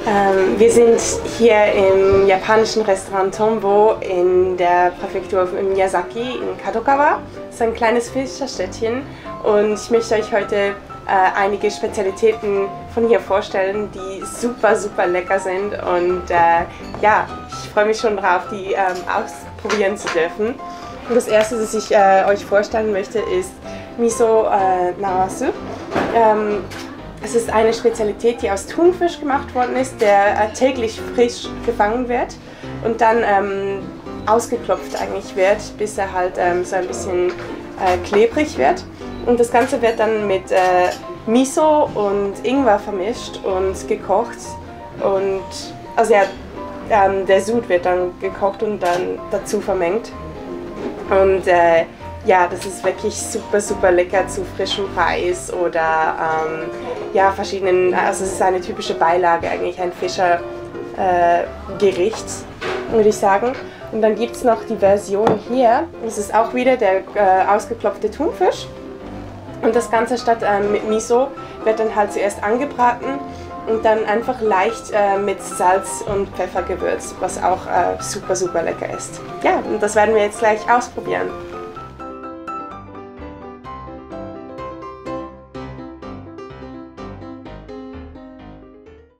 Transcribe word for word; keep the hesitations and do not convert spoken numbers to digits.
Ähm, wir sind hier im japanischen Restaurant Tombo in der Präfektur Miyazaki in Kadokawa. Das ist ein kleines Fischerstädtchen und ich möchte euch heute äh, einige Spezialitäten von hier vorstellen, die super, super lecker sind und äh, ja, ich freue mich schon drauf, die ähm, ausprobieren zu dürfen. Und das erste, das ich äh, euch vorstellen möchte, ist Miso äh, Nawasu. Ähm, Es ist eine Spezialität, die aus Thunfisch gemacht worden ist, der äh, täglich frisch gefangen wird und dann ähm, ausgeklopft eigentlich wird, bis er halt ähm, so ein bisschen äh, klebrig wird. Und das Ganze wird dann mit äh, Miso und Ingwer vermischt und gekocht. Und also ja, ähm, der Sud wird dann gekocht und dann dazu vermengt. Und äh, ja, das ist wirklich super, super lecker zu frischem Reis oder ähm, ja, verschiedenen, also es ist eine typische Beilage eigentlich, ein Fischergericht, äh, würde ich sagen. Und dann gibt es noch die Version hier, das ist auch wieder der äh, ausgeklopfte Thunfisch. Und das Ganze statt äh, mit Miso wird dann halt zuerst angebraten und dann einfach leicht äh, mit Salz und Pfeffer gewürzt, was auch äh, super, super lecker ist. Ja, und das werden wir jetzt gleich ausprobieren.